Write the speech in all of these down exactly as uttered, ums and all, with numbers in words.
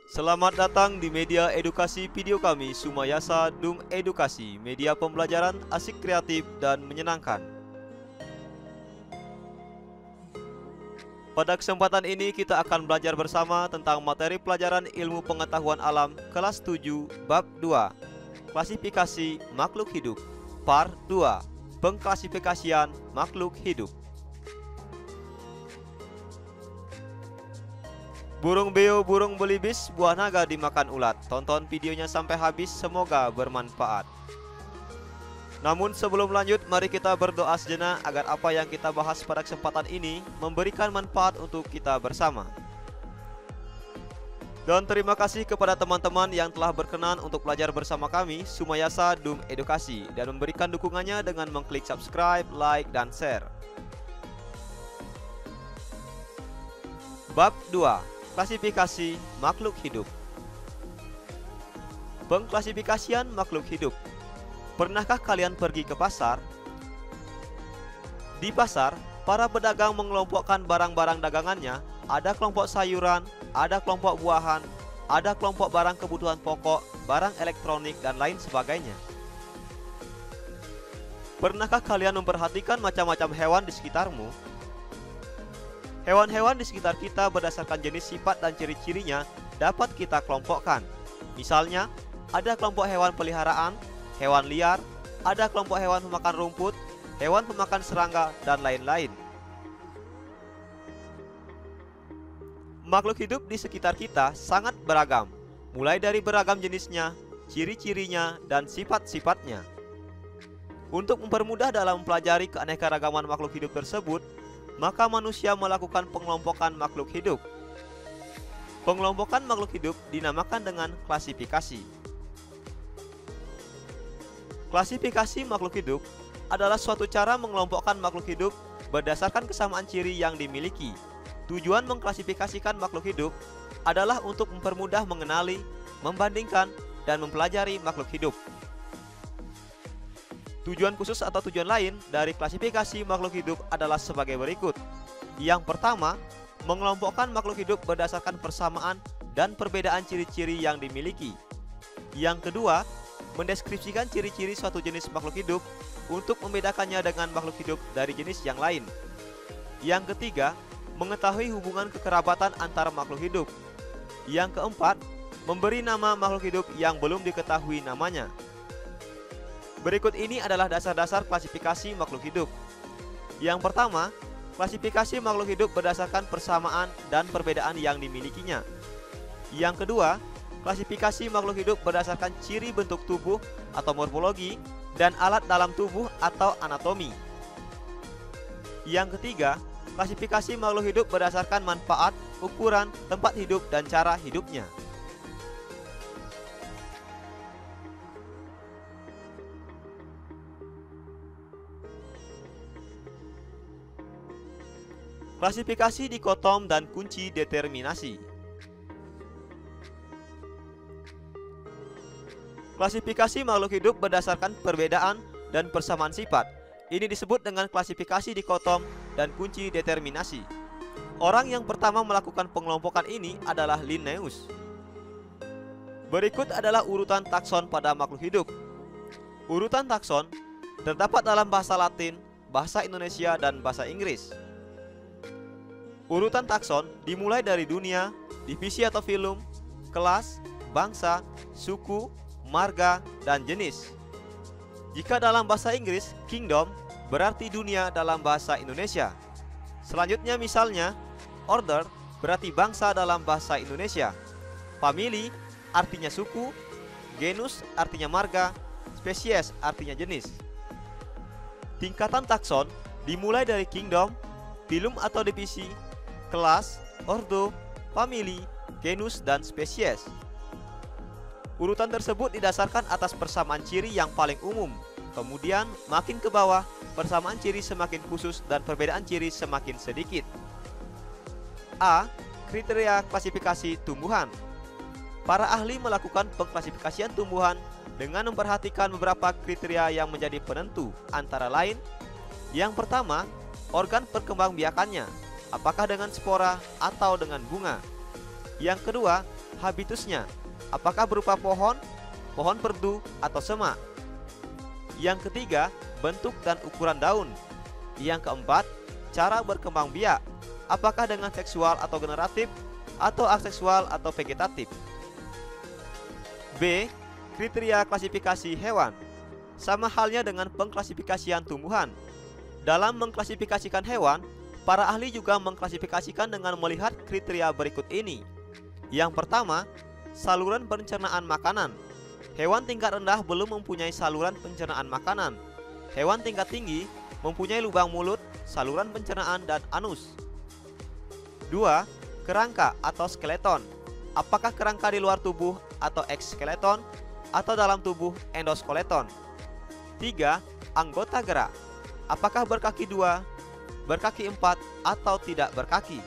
Selamat datang di media edukasi video kami, Sumayasa Dum Edukasi, media pembelajaran asik, kreatif, dan menyenangkan. Pada kesempatan ini kita akan belajar bersama tentang materi pelajaran ilmu pengetahuan alam kelas tujuh bab dua, klasifikasi makhluk hidup, part dua, pengklasifikasian makhluk hidup. Burung beo, burung belibis, buah naga dimakan ulat. Tonton videonya sampai habis, semoga bermanfaat. Namun sebelum lanjut, mari kita berdoa sejenak agar apa yang kita bahas pada kesempatan ini memberikan manfaat untuk kita bersama. Dan terima kasih kepada teman-teman yang telah berkenan untuk belajar bersama kami, Sumayasa Dum Edukasi, dan memberikan dukungannya dengan mengklik subscribe, like, dan share. Bab dua, klasifikasi makhluk hidup. Pengklasifikasian makhluk hidup. Pernahkah kalian pergi ke pasar? Di pasar, para pedagang mengelompokkan barang-barang dagangannya. Ada kelompok sayuran, ada kelompok buahan, ada kelompok barang kebutuhan pokok, barang elektronik, dan lain sebagainya. Pernahkah kalian memperhatikan macam-macam hewan di sekitarmu? Hewan-hewan di sekitar kita berdasarkan jenis, sifat, dan ciri-cirinya dapat kita kelompokkan. Misalnya, ada kelompok hewan peliharaan, hewan liar, ada kelompok hewan pemakan rumput, hewan pemakan serangga, dan lain-lain. Makhluk hidup di sekitar kita sangat beragam, mulai dari beragam jenisnya, ciri-cirinya, dan sifat-sifatnya. Untuk mempermudah dalam mempelajari keanekaragaman makhluk hidup tersebut, maka manusia melakukan pengelompokan makhluk hidup. Pengelompokan makhluk hidup dinamakan dengan klasifikasi. Klasifikasi makhluk hidup adalah suatu cara mengelompokkan makhluk hidup berdasarkan kesamaan ciri yang dimiliki. Tujuan mengklasifikasikan makhluk hidup adalah untuk mempermudah mengenali, membandingkan, dan mempelajari makhluk hidup. Tujuan khusus atau tujuan lain dari klasifikasi makhluk hidup adalah sebagai berikut. Yang pertama, mengelompokkan makhluk hidup berdasarkan persamaan dan perbedaan ciri-ciri yang dimiliki. Yang kedua, mendeskripsikan ciri-ciri suatu jenis makhluk hidup untuk membedakannya dengan makhluk hidup dari jenis yang lain. Yang ketiga, mengetahui hubungan kekerabatan antara makhluk hidup. Yang keempat, memberi nama makhluk hidup yang belum diketahui namanya. Berikut ini adalah dasar-dasar klasifikasi makhluk hidup. Yang pertama, klasifikasi makhluk hidup berdasarkan persamaan dan perbedaan yang dimilikinya. Yang kedua, klasifikasi makhluk hidup berdasarkan ciri bentuk tubuh atau morfologi dan alat dalam tubuh atau anatomi. Yang ketiga, klasifikasi makhluk hidup berdasarkan manfaat, ukuran, tempat hidup, dan cara hidupnya. Klasifikasi dikotom dan kunci determinasi. Klasifikasi makhluk hidup berdasarkan perbedaan dan persamaan sifat. Ini disebut dengan klasifikasi dikotom dan kunci determinasi. Orang yang pertama melakukan pengelompokan ini adalah Linnaeus. Berikut adalah urutan takson pada makhluk hidup. Urutan takson terdapat dalam bahasa Latin, bahasa Indonesia, dan bahasa Inggris. Urutan takson dimulai dari dunia, divisi atau filum, kelas, bangsa, suku, marga, dan jenis. Jika dalam bahasa Inggris, kingdom berarti dunia dalam bahasa Indonesia. Selanjutnya misalnya, order berarti bangsa dalam bahasa Indonesia. Family artinya suku, genus artinya marga, spesies artinya jenis. Tingkatan takson dimulai dari kingdom, filum atau divisi, kelas, ordo, famili, genus, dan spesies. Urutan tersebut didasarkan atas persamaan ciri yang paling umum. Kemudian makin ke bawah, persamaan ciri semakin khusus dan perbedaan ciri semakin sedikit. A. Kriteria klasifikasi tumbuhan. Para ahli melakukan pengklasifikasian tumbuhan dengan memperhatikan beberapa kriteria yang menjadi penentu, antara lain: yang pertama, organ perkembangbiakannya, apakah dengan spora atau dengan bunga. Yang kedua, habitusnya, apakah berupa pohon, pohon perdu, atau semak. Yang ketiga, bentuk dan ukuran daun. Yang keempat, cara berkembang biak, apakah dengan seksual atau generatif, atau aseksual atau vegetatif. B. Kriteria klasifikasi hewan. Sama halnya dengan pengklasifikasian tumbuhan. Dalam mengklasifikasikan hewan, para ahli juga mengklasifikasikan dengan melihat kriteria berikut ini. Yang pertama, saluran pencernaan makanan. Hewan tingkat rendah belum mempunyai saluran pencernaan makanan. Hewan tingkat tinggi mempunyai lubang mulut, saluran pencernaan, dan anus. Dua. Kerangka atau skeleton. Apakah kerangka di luar tubuh atau ekskeleton, atau dalam tubuh endoskeleton. Tiga. Anggota gerak. Apakah berkaki dua, berkaki empat, atau tidak berkaki.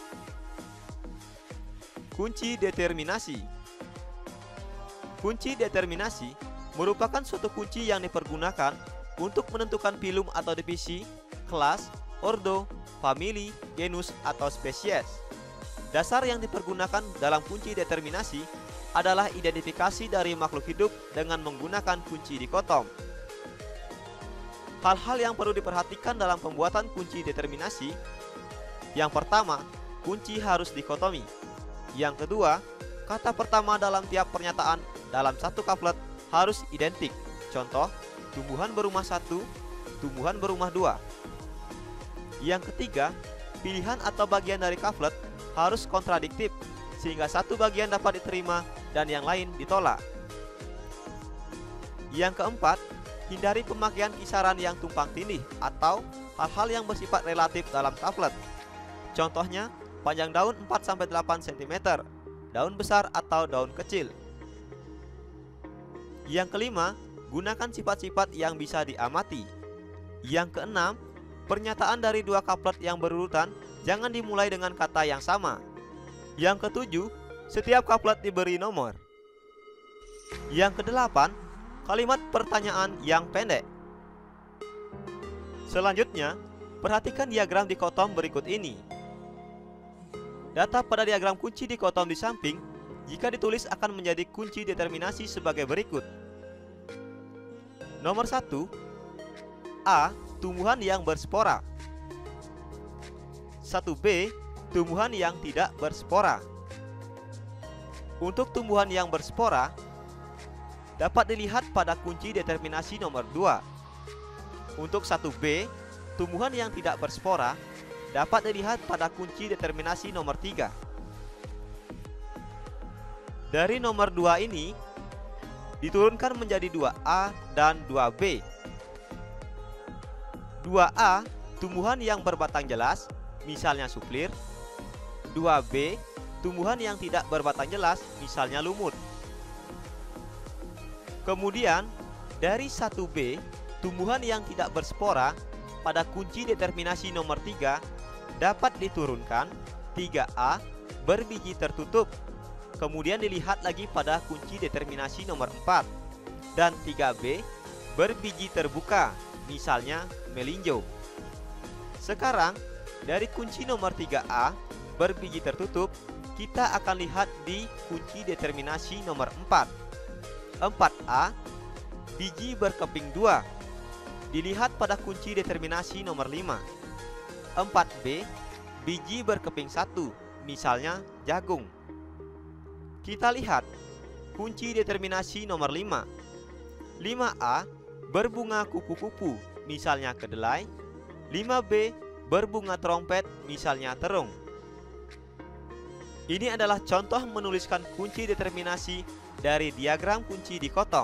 Kunci determinasi. Kunci determinasi merupakan suatu kunci yang dipergunakan untuk menentukan filum atau divisi, kelas, ordo, famili, genus, atau spesies. Dasar yang dipergunakan dalam kunci determinasi adalah identifikasi dari makhluk hidup dengan menggunakan kunci dikotom. Hal-hal yang perlu diperhatikan dalam pembuatan kunci determinasi. Yang pertama, kunci harus dikotomi. Yang kedua, kata pertama dalam tiap pernyataan dalam satu couplet harus identik. Contoh, tumbuhan berumah satu, tumbuhan berumah dua. Yang ketiga, pilihan atau bagian dari couplet harus kontradiktif, sehingga satu bagian dapat diterima dan yang lain ditolak. Yang keempat, hindari pemakaian kisaran yang tumpang tindih atau hal-hal yang bersifat relatif dalam couplet. Contohnya, panjang daun empat sampai delapan sentimeter, daun besar atau daun kecil. Yang kelima, gunakan sifat-sifat yang bisa diamati. Yang keenam, pernyataan dari dua couplet yang berurutan jangan dimulai dengan kata yang sama. Yang ketujuh, setiap couplet diberi nomor. Yang kedelapan, kalimat pertanyaan yang pendek. Selanjutnya, perhatikan diagram dikotom berikut ini. Data pada diagram kunci dikotom di samping, jika ditulis akan menjadi kunci determinasi sebagai berikut. Nomor satu, A. Tumbuhan yang berspora. satu B. Tumbuhan yang tidak berspora. Untuk tumbuhan yang berspora dapat dilihat pada kunci determinasi nomor dua. Untuk satu B, tumbuhan yang tidak berspora dapat dilihat pada kunci determinasi nomor tiga. Dari nomor dua ini diturunkan menjadi dua A dan dua B. dua A, tumbuhan yang berbatang jelas, misalnya suplir. dua B, tumbuhan yang tidak berbatang jelas, misalnya lumut. Kemudian, dari satu B, tumbuhan yang tidak berspora pada kunci determinasi nomor tiga dapat diturunkan tiga A berbiji tertutup. Kemudian dilihat lagi pada kunci determinasi nomor empat dan tiga B berbiji terbuka, misalnya melinjo. Sekarang, dari kunci nomor tiga A berbiji tertutup, kita akan lihat di kunci determinasi nomor empat. empat A, biji berkeping dua, dilihat pada kunci determinasi nomor lima. empat B, biji berkeping satu, misalnya jagung. Kita lihat kunci determinasi nomor lima. lima A, berbunga kupu-kupu, misalnya kedelai. lima B, berbunga trompet, misalnya terung. Ini adalah contoh menuliskan kunci determinasi dari diagram kunci dikotom.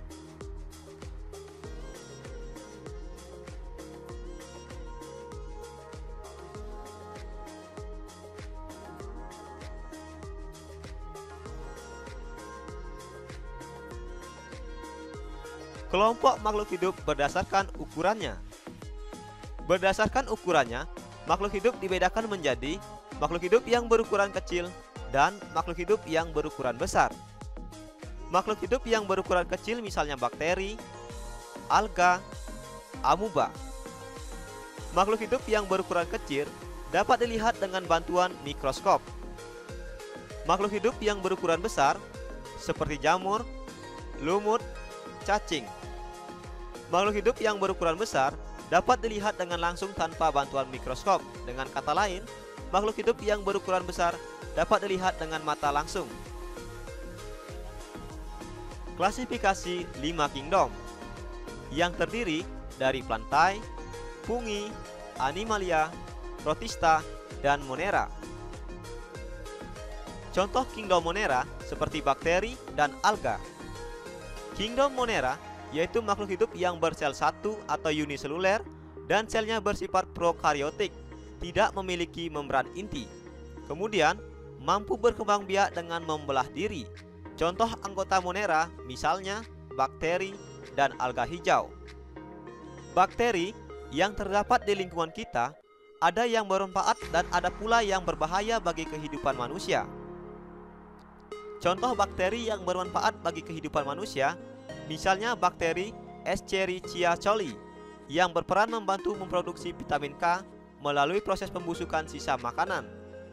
Kelompok makhluk hidup berdasarkan ukurannya. Berdasarkan ukurannya, makhluk hidup dibedakan menjadi makhluk hidup yang berukuran kecil dan makhluk hidup yang berukuran besar. Makhluk hidup yang berukuran kecil misalnya bakteri, alga, amuba. Makhluk hidup yang berukuran kecil dapat dilihat dengan bantuan mikroskop. Makhluk hidup yang berukuran besar seperti jamur, lumut, cacing. Makhluk hidup yang berukuran besar dapat dilihat dengan langsung tanpa bantuan mikroskop. Dengan kata lain, makhluk hidup yang berukuran besar dapat dilihat dengan mata langsung. Klasifikasi lima kingdom yang terdiri dari plantae, fungi, animalia, protista, dan monera. Contoh kingdom monera seperti bakteri dan alga. Kingdom monera yaitu makhluk hidup yang bersel satu atau uniseluler dan selnya bersifat prokaryotik, tidak memiliki membran inti. Kemudian mampu berkembang biak dengan membelah diri. Contoh anggota monera misalnya bakteri dan alga hijau. Bakteri yang terdapat di lingkungan kita ada yang bermanfaat dan ada pula yang berbahaya bagi kehidupan manusia. Contoh bakteri yang bermanfaat bagi kehidupan manusia misalnya bakteri Escherichia coli yang berperan membantu memproduksi vitamin K melalui proses pembusukan sisa makanan.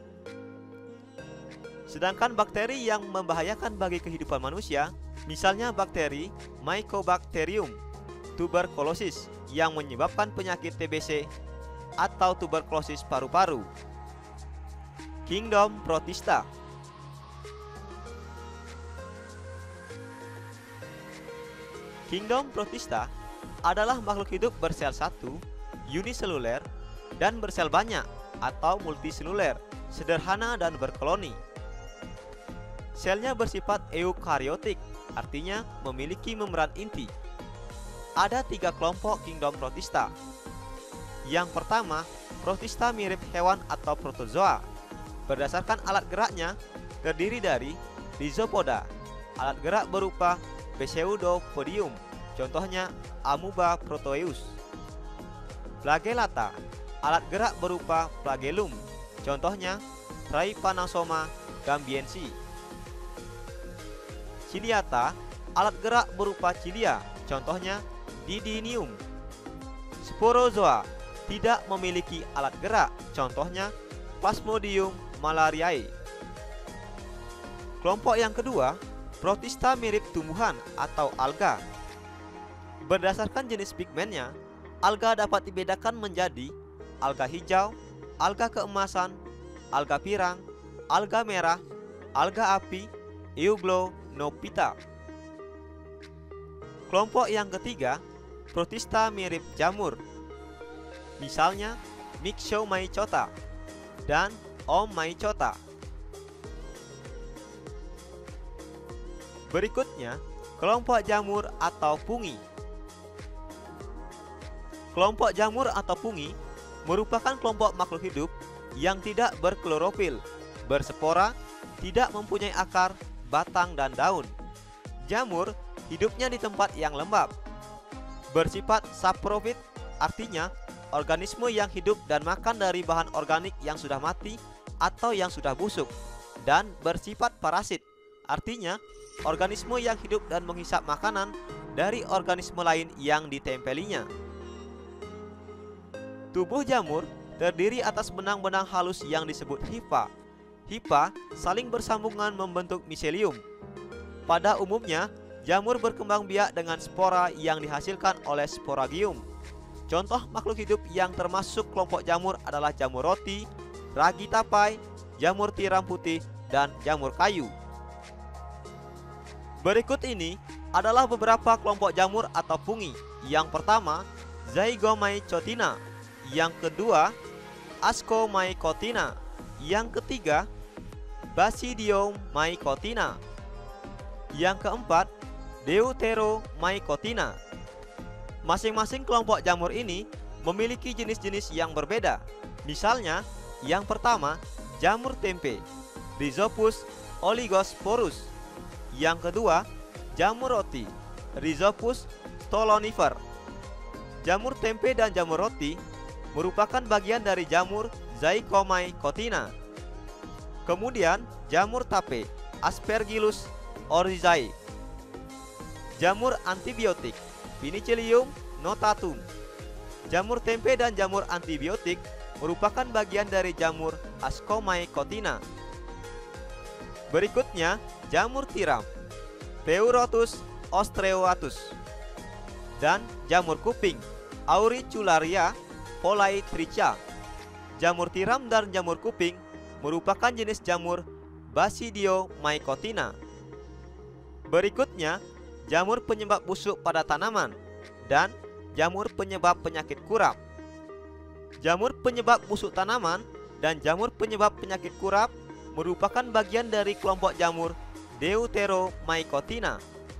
Sedangkan bakteri yang membahayakan bagi kehidupan manusia misalnya bakteri Mycobacterium tuberculosis yang menyebabkan penyakit T B C atau tuberkulosis paru-paru. Kingdom protista. Kingdom protista adalah makhluk hidup bersel satu, uniseluler, dan bersel banyak atau multiseluler, sederhana dan berkoloni. Selnya bersifat eukaryotik, artinya memiliki membran inti. Ada tiga kelompok kingdom protista. Yang pertama, protista mirip hewan atau protozoa. Berdasarkan alat geraknya, terdiri dari rhizopoda, alat gerak berupa pseudopodium, contohnya Amoeba proteus. Flagellata, alat gerak berupa flagellum, contohnya Trypanosoma gambiensis. Ciliata, alat gerak berupa cilia, contohnya Didinium. Sporozoa, tidak memiliki alat gerak, contohnya Plasmodium malariae. Kelompok yang kedua, protista mirip tumbuhan atau alga. Berdasarkan jenis pigmennya, alga dapat dibedakan menjadi alga hijau, alga keemasan, alga pirang, alga merah, alga api, Euglownophyta. Kelompok yang ketiga, protista mirip jamur. Misalnya Myxomycota dan Oomycota. Berikutnya, kelompok jamur atau fungi. Kelompok jamur atau fungi merupakan kelompok makhluk hidup yang tidak berklorofil, berspora, tidak mempunyai akar, batang, dan daun. Jamur hidupnya di tempat yang lembab. Bersifat saprofit, artinya organisme yang hidup dan makan dari bahan organik yang sudah mati atau yang sudah busuk. Dan bersifat parasit, artinya organisme yang hidup dan menghisap makanan dari organisme lain yang ditempelinya. Tubuh jamur terdiri atas benang-benang halus yang disebut hifa. Hifa saling bersambungan membentuk miselium. Pada umumnya, jamur berkembang biak dengan spora yang dihasilkan oleh sporagium. Contoh makhluk hidup yang termasuk kelompok jamur adalah jamur roti, ragi tapai, jamur tiram putih, dan jamur kayu. Berikut ini adalah beberapa kelompok jamur atau fungi. Yang pertama, Zygomycotina. Yang kedua, Ascomycotina. Yang ketiga, Basidiomycotina. Yang keempat, Deuteromycotina. Masing-masing kelompok jamur ini memiliki jenis-jenis yang berbeda. Misalnya, yang pertama, jamur tempe, Rhizopus oligosporus. Yang kedua, jamur roti, Rhizopus stolonifer. Jamur tempe dan jamur roti merupakan bagian dari jamur Zygomycotina. Kemudian, jamur tape, Aspergillus oryzae. Jamur antibiotik, Penicillium notatum. Jamur tempe dan jamur antibiotik merupakan bagian dari jamur Ascomycotina. Berikutnya, jamur tiram, Pleurotus ostreatus, dan jamur kuping, Auricularia polytricha. Jamur tiram dan jamur kuping merupakan jenis jamur Basidiomycotina. Berikutnya, jamur penyebab busuk pada tanaman dan jamur penyebab penyakit kurap. Jamur penyebab busuk tanaman dan jamur penyebab penyakit kurap merupakan bagian dari kelompok jamur Deuteromycotina.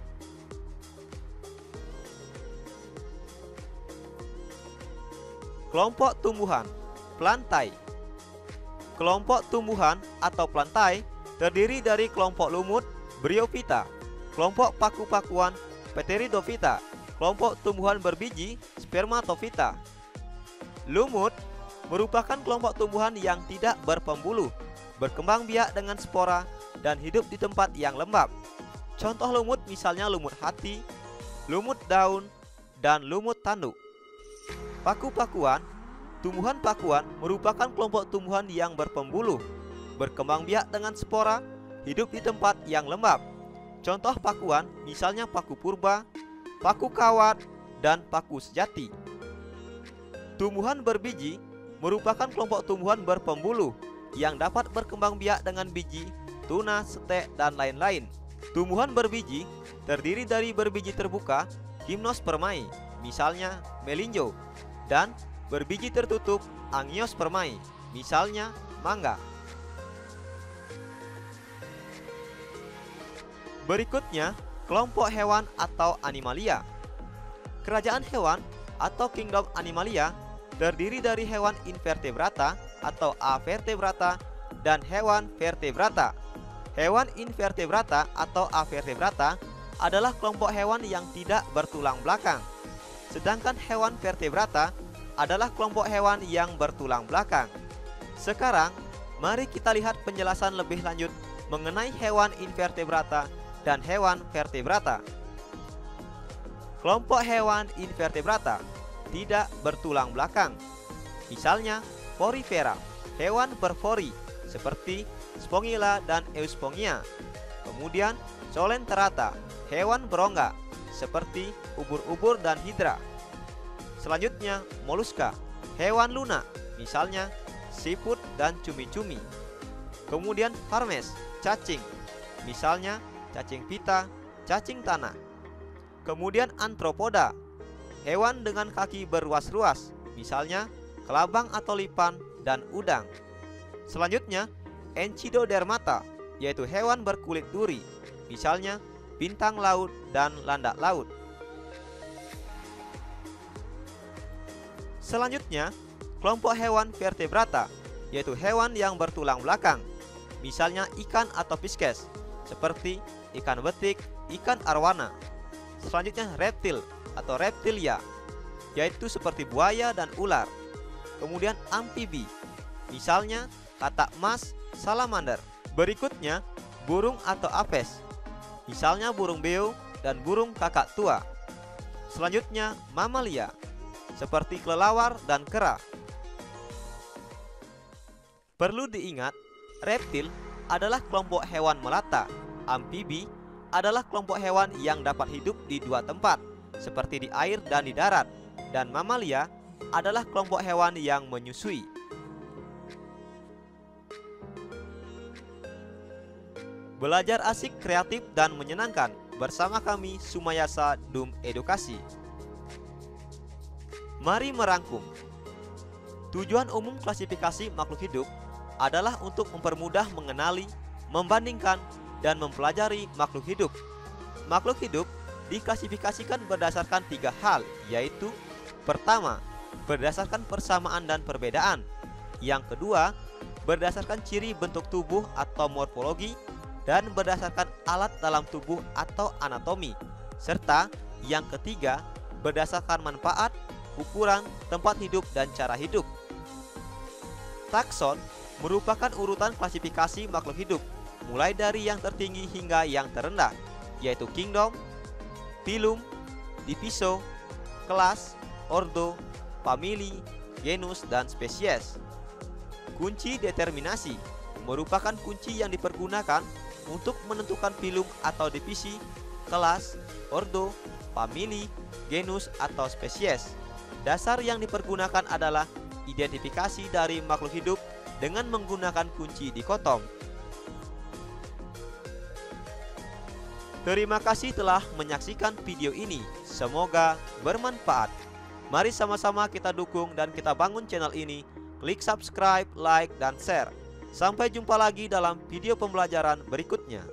Kelompok tumbuhan, plantae. Kelompok tumbuhan atau plantae terdiri dari kelompok lumut, Bryophyta, kelompok paku-pakuan, Pteridophyta, kelompok tumbuhan berbiji, Spermatophyta. Lumut merupakan kelompok tumbuhan yang tidak berpembuluh, berkembang biak dengan spora, dan hidup di tempat yang lembab. Contoh lumut misalnya lumut hati, lumut daun, dan lumut tanduk. Paku-pakuan, tumbuhan pakuan merupakan kelompok tumbuhan yang berpembuluh, berkembang biak dengan spora, hidup di tempat yang lembab. Contoh pakuan misalnya paku purba, paku kawat, dan paku sejati. Tumbuhan berbiji merupakan kelompok tumbuhan berpembuluh yang dapat berkembang biak dengan biji, tunas, setek, dan lain-lain. Tumbuhan berbiji terdiri dari berbiji terbuka, Gymnospermae, misalnya melinjo, dan berbiji tertutup, Angiospermae, misalnya mangga. Berikutnya, kelompok hewan atau animalia. Kerajaan hewan atau kingdom animalia terdiri dari hewan invertebrata atau avertebrata dan hewan vertebrata. Hewan invertebrata atau avertebrata adalah kelompok hewan yang tidak bertulang belakang. Sedangkan hewan vertebrata adalah kelompok hewan yang bertulang belakang. Sekarang, mari kita lihat penjelasan lebih lanjut mengenai hewan invertebrata dan hewan vertebrata. Kelompok hewan invertebrata tidak bertulang belakang. Misalnya, Porifera, hewan berfori seperti Spongilla dan Euspongia. Kemudian, Colenterata, hewan berongga seperti ubur-ubur dan hidra. Selanjutnya, Moluska, hewan lunak, misalnya siput dan cumi-cumi. Kemudian Farmes, cacing, misalnya cacing pita, cacing tanah. Kemudian Anthropoda, hewan dengan kaki berruas-ruas, misalnya kelabang atau lipan dan udang. Selanjutnya, Enchidodermata, yaitu hewan berkulit duri, misalnya bintang laut dan landak laut. Selanjutnya, kelompok hewan vertebrata, yaitu hewan yang bertulang belakang, misalnya ikan atau pisces, seperti ikan betik, ikan arwana. Selanjutnya, reptil atau reptilia, yaitu seperti buaya dan ular. Kemudian amfibi, misalnya katak emas, salamander. Berikutnya, burung atau apes, misalnya burung beo dan burung kakak tua. Selanjutnya, mamalia, seperti kelelawar dan kera. Perlu diingat, reptil adalah kelompok hewan melata. Amfibi adalah kelompok hewan yang dapat hidup di dua tempat, seperti di air dan di darat. Dan mamalia adalah kelompok hewan yang menyusui. Belajar asik, kreatif, dan menyenangkan bersama kami Sumayasa Dum Edukasi. Mari merangkum. Tujuan umum klasifikasi makhluk hidup adalah untuk mempermudah mengenali, membandingkan, dan mempelajari makhluk hidup. Makhluk hidup diklasifikasikan berdasarkan tiga hal, yaitu pertama, berdasarkan persamaan dan perbedaan. Yang kedua, berdasarkan ciri bentuk tubuh atau morfologi, dan berdasarkan alat dalam tubuh atau anatomi. Serta yang ketiga, berdasarkan manfaat, ukuran, tempat hidup, dan cara hidup. Takson merupakan urutan klasifikasi makhluk hidup, mulai dari yang tertinggi hingga yang terendah, yaitu kingdom, phylum, diviso, kelas, ordo, famili, genus, dan spesies. Kunci determinasi merupakan kunci yang dipergunakan untuk menentukan filum atau divisi, kelas, ordo, famili, genus, atau spesies. Dasar yang dipergunakan adalah identifikasi dari makhluk hidup dengan menggunakan kunci dikotom. Terima kasih telah menyaksikan video ini. Semoga bermanfaat. Mari sama-sama kita dukung dan kita bangun channel ini. Klik subscribe, like, dan share. Sampai jumpa lagi dalam video pembelajaran berikutnya.